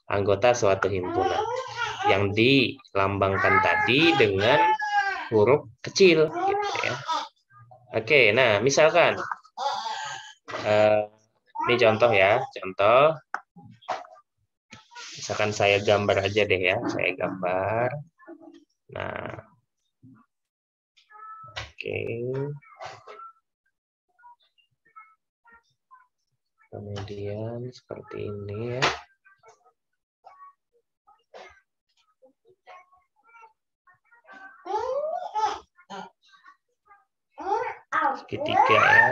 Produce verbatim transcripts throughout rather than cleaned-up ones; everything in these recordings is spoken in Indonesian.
anggota suatu himpunan. Yang dilambangkan tadi dengan huruf kecil, gitu ya. Oke, nah misalkan uh, ini contoh ya, contoh. Misalkan saya gambar aja deh ya, saya gambar. Nah, oke. Kemudian seperti ini ya. Segitiga ya.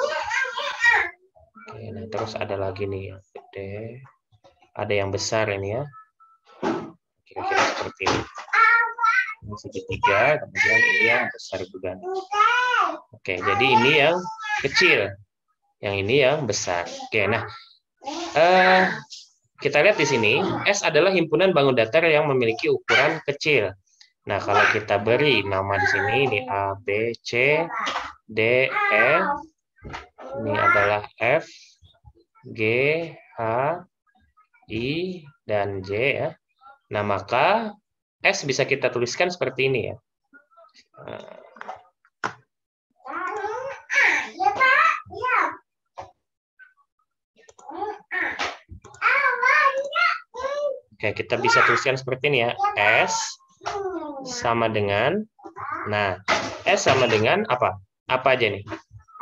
Oke, nah terus ada lagi nih yang gede. Ada yang besar ini ya. Kira-kira seperti ini. Ini segitiga, kemudian ini yang besar juga. Oke, jadi ini yang kecil. Yang ini yang besar. Oke, nah uh, kita lihat di sini, S adalah himpunan bangun datar yang memiliki ukuran kecil. Nah, kalau kita beri nama di sini, ini A, B, C, D, E, ini adalah F, G, H, I, dan J ya. Nah, maka S bisa kita tuliskan seperti ini ya. Oke, kita bisa tuliskan seperti ini ya. S sama dengan, nah, S sama dengan apa? Apa aja nih?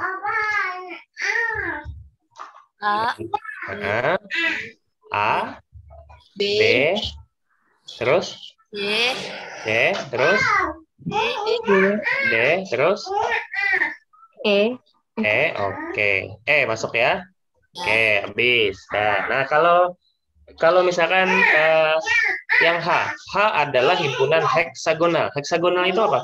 A, A, A, B, B, terus C, C, terus D, D, terus E. E, oke. E masuk ya. Oke, habis. Nah, nah kalau kalau misalkan eh, yang H, H adalah himpunan heksagonal. Heksagonal itu apa?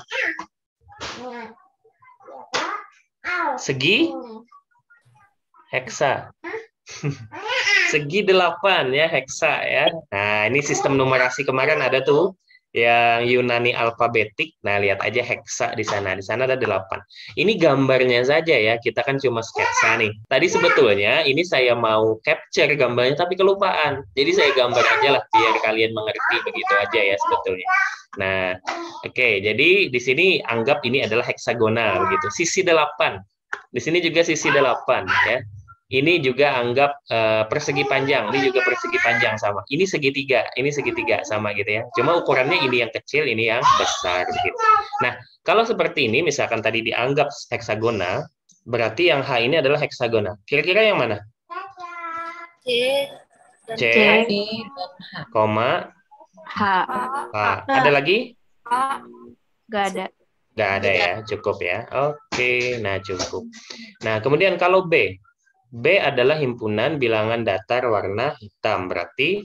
Segi? Heksa. Segi delapan ya, heksa ya. Nah, ini sistem numerasi kemarin ada tuh yang Yunani alfabetik. Nah, lihat aja heksa di sana. Di sana ada delapan. Ini gambarnya saja ya. Kita kan cuma sketsa nih. Tadi sebetulnya ini saya mau capture gambarnya tapi kelupaan. Jadi saya gambar aja lah biar kalian mengerti begitu aja ya sebetulnya. Nah, oke. Okay, jadi di sini anggap ini adalah heksagonal begitu. Sisi delapan. Di sini juga sisi delapan ya. Ini juga anggap uh, persegi panjang, ini juga persegi panjang sama. Ini segitiga, ini segitiga sama gitu ya. Cuma ukurannya ini yang kecil, ini yang besar gitu. Nah, kalau seperti ini misalkan tadi dianggap heksagonal, berarti yang H ini adalah heksagonal. Kira-kira yang mana? C, C, H. koma, H. H. Ada lagi? A, Gak ada. Gak ada ya, cukup ya. Oke, nah cukup. Nah, kemudian kalau B. B adalah himpunan bilangan datar warna hitam. Berarti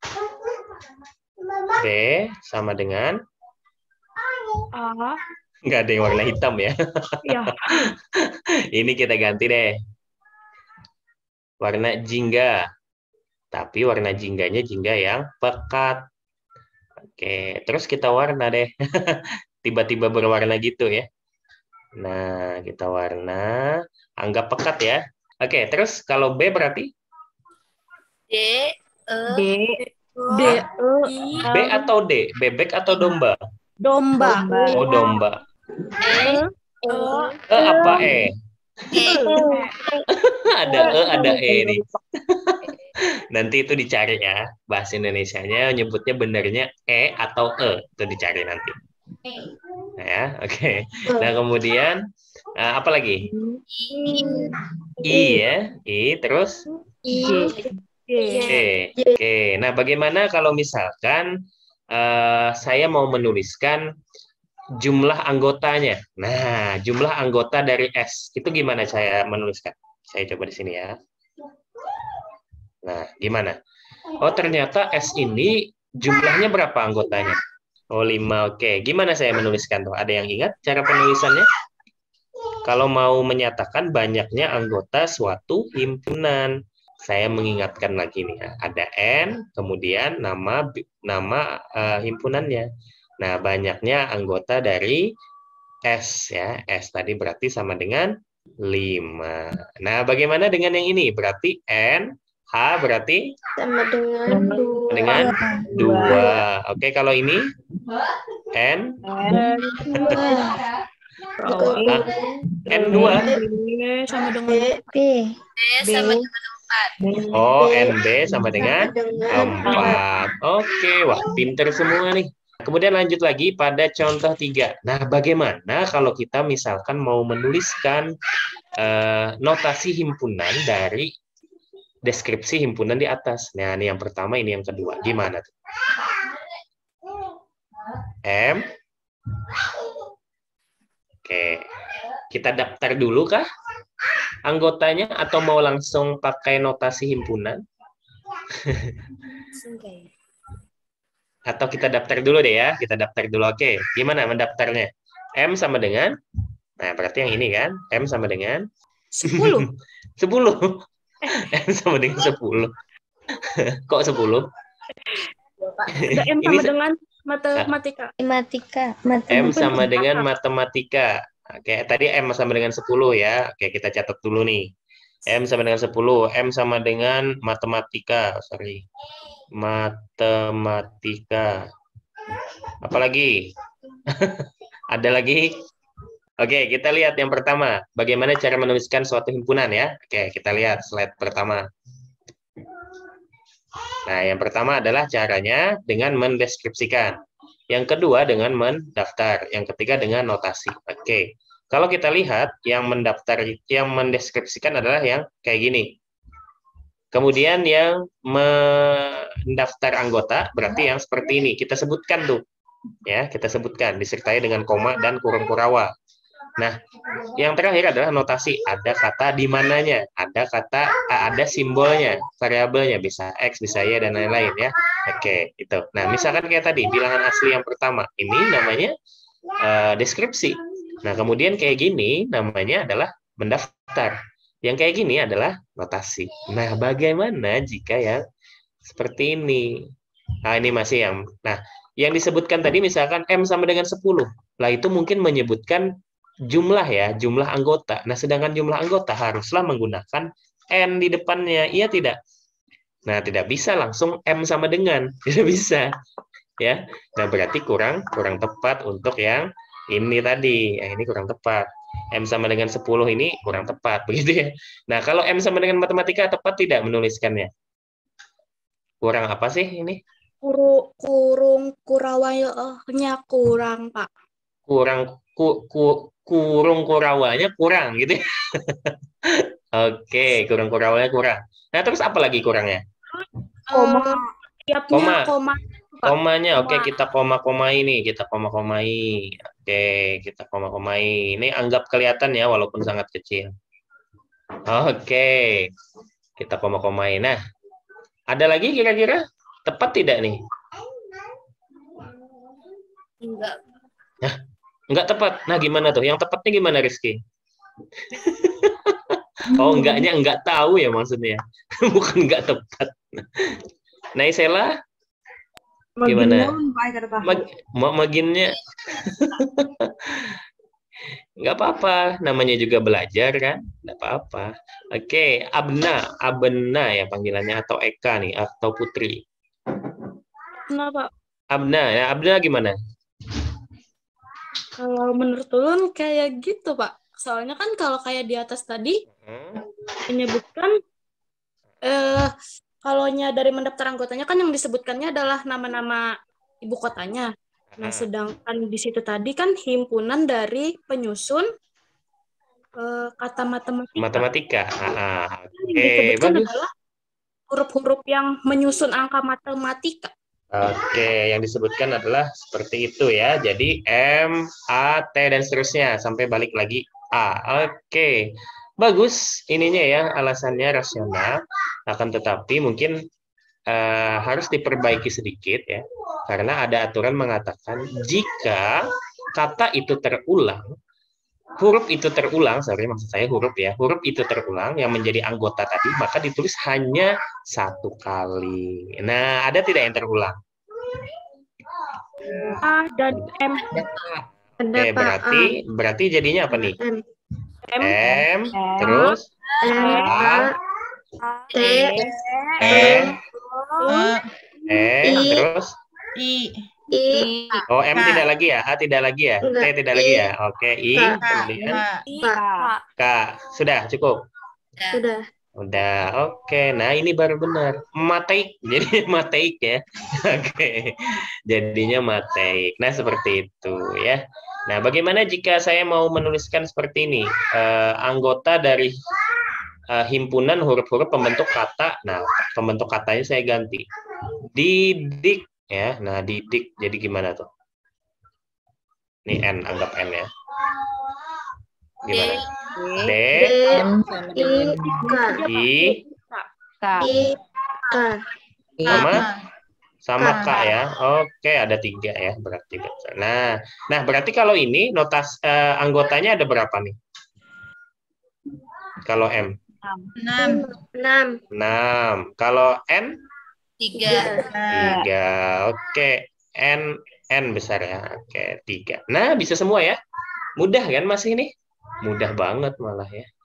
B sama dengan A. nggak ada yang warna hitam ya. Ya. Ini kita ganti deh. Warna jingga. Tapi warna jingganya jingga yang pekat. Oke, terus kita warna deh. Tiba-tiba berwarna gitu ya. Nah, kita warna. Anggap pekat ya. Oke, terus kalau B berarti? D, E, D. D. I, B atau D? Bebek atau domba? Domba. Oh, domba. E, E, E apa E? E, Ada E, ada E nih. Nanti itu dicari ya. Bahasa Indonesianya nyebutnya benernya E atau E. Itu dicari nanti. Nah, ya, oke. Okay. Nah, kemudian uh, apa lagi? I, I ya. I terus J. J. Oke. Okay. Nah, bagaimana kalau misalkan uh, saya mau menuliskan jumlah anggotanya? Nah, jumlah anggota dari S itu gimana saya menuliskan? Saya coba di sini ya. Nah, gimana? Oh, ternyata S ini jumlahnya berapa anggotanya? Oh, lima. Oke. Gimana saya menuliskan tuh? Ada yang ingat cara penulisannya? Kalau mau menyatakan banyaknya anggota suatu himpunan, saya mengingatkan lagi nih ya. Ada N, kemudian nama nama uh, himpunannya. Nah, banyaknya anggota dari S ya. S tadi berarti sama dengan lima. Nah, bagaimana dengan yang ini? Berarti N H berarti Sama dengan dua. dengan dua. Oke, kalau ini N, N Juga ah, N dua. B sama dengan B. B sama B. dengan empat. Oh, B N B sama dengan sama dengan empat. Oke, wah pinter semua nih. Kemudian lanjut lagi pada contoh tiga. Nah, bagaimana kalau kita misalkan mau menuliskan eh, notasi himpunan dari deskripsi himpunan di atas. Nah, ini yang pertama, ini yang kedua. Gimana tuh? M. Oke. Kita daftar dulu kah anggotanya atau mau langsung pakai notasi himpunan? Atau kita daftar dulu deh ya. Kita daftar dulu. Oke. Gimana mendaftarnya? M sama dengan, nah berarti yang ini kan. M sama dengan sepuluh. sepuluh. M sama dengan sepuluh. Kok sepuluh? Ada M Ini sama se- dengan matematika. matematika. M sama dengan matematika. Oke, tadi M sama dengan sepuluh ya. Oke, kita catat dulu nih. M sama dengan sepuluh. M sama dengan matematika. Sorry. Matematika. Apalagi? Ada lagi? Oke, kita lihat yang pertama. Bagaimana cara menuliskan suatu himpunan ya. Oke, kita lihat slide pertama. Nah, yang pertama adalah caranya dengan mendeskripsikan. Yang kedua dengan mendaftar. Yang ketiga dengan notasi. Oke. Kalau kita lihat yang mendaftar, yang mendeskripsikan adalah yang kayak gini. Kemudian yang mendaftar anggota berarti yang seperti ini. Kita sebutkan tuh. Ya, kita sebutkan disertai dengan koma dan kurung kurawa. Nah, yang terakhir adalah notasi. Ada kata di mananya, ada kata, ada simbolnya, variabelnya, bisa X, bisa Y, dan lain-lain ya. Oke, itu. Nah, misalkan kayak tadi, bilangan asli yang pertama, ini namanya uh, deskripsi. Nah, kemudian kayak gini, namanya adalah mendaftar. Yang kayak gini adalah notasi. Nah, bagaimana jika yang seperti ini? Nah, ini masih yang, nah, yang disebutkan tadi misalkan M sama dengan sepuluh. Lah, itu mungkin menyebutkan jumlah ya, jumlah anggota. Nah, sedangkan jumlah anggota haruslah menggunakan N di depannya. Iya tidak? Nah, tidak bisa langsung M sama dengan. Tidak bisa. Ya. Nah, berarti kurang kurang tepat untuk yang ini tadi. Yang ini kurang tepat. M sama dengan sepuluh ini kurang tepat. Begitu ya. Nah, kalau M sama dengan matematika tepat tidak menuliskannya? Kurang apa sih ini? Kuru, kurung kurawanya kurang, Pak. Kurang ku, ku, kurung kurawanya kurang gitu ya. Oke, kurung kurawanya kurang. Nah, terus apa lagi kurangnya? Koma. Tiapnya Koma. koma. Pak. Komanya, oke Koma. kita koma-komai ini, kita koma-komai. Oke, kita koma-komai. Ini anggap kelihatan ya, walaupun sangat kecil. Oke, kita koma-komai. Nah, ada lagi kira-kira? Tepat tidak nih? Enggak. Nah, enggak tepat. Nah, gimana tuh? Yang tepatnya gimana, Rizky? Oh, enggaknya enggak tahu ya maksudnya. Bukan enggak tepat. Nah, Isela? Gimana? Mag maginnya? Enggak apa-apa. Namanya juga belajar kan? Enggak apa-apa. Oke, Abna. Abna ya panggilannya. Atau Eka nih. Atau Putri. Kenapa? Abna. Ya, Abna gimana? Kalau menurut Ulun kayak gitu, Pak. Soalnya kan kalau kayak di atas tadi Hmm. menyebutkan eh kalaunya dari mendaftar anggotanya kan yang disebutkannya adalah nama-nama ibu kotanya. Nah, sedangkan di situ tadi kan himpunan dari penyusun eh, kata matematika. Matematika. Ah, Yang oke, disebutkan bagus. adalah huruf-huruf yang menyusun angka matematika. Oke, yang disebutkan adalah seperti itu ya. Jadi M, A, T, dan seterusnya. Sampai balik lagi A. Oke, bagus ininya ya, alasannya rasional. Akan tetapi mungkin eh, harus diperbaiki sedikit ya. Karena ada aturan mengatakan jika kata itu terulang, huruf itu terulang, sorry maksud saya huruf ya, huruf itu terulang yang menjadi anggota tadi, maka ditulis hanya satu kali. Nah, ada tidak yang terulang? A dan M. Oke, berarti berarti jadinya apa nih? M. M, terus A, A, T, E, O, E, I. terus I. I, oh M K. tidak lagi ya, A tidak lagi ya, T Enggak. tidak lagi I. ya. Oke, I, K. kemudian K. K. K. Sudah cukup. Sudah. Udah, oke. Nah, ini baru benar. Mateik. Jadi mateik ya. Oke. Jadinya mateik. Nah, seperti itu ya. Nah, bagaimana jika saya mau menuliskan seperti ini? Eh, anggota dari eh, himpunan huruf-huruf pembentuk kata. Nah, pembentuk katanya saya ganti. Didik ya. Nah, didik. Jadi gimana tuh? Ini N, anggap N ya. Gimana? D, D, I, K. I, K. I, K. sama K. sama K. K ya. Oke, ada tiga ya berarti. Nah, nah berarti kalau ini notas eh, anggotanya ada berapa nih? Kalau M Enam. Enam. enam. Kalau N Tiga. tiga. Oke, N N besar ya. Oke, tiga. Nah, bisa semua ya. Mudah kan masih ini? Mudah banget malah ya.